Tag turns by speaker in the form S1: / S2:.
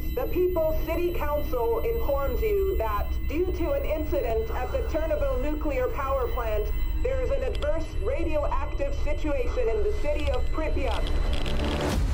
S1: The People's City Council informs you that, due to an incident at the Chernobil nuclear power plant, there is an adverse radioactive situation in the city of Pripyat.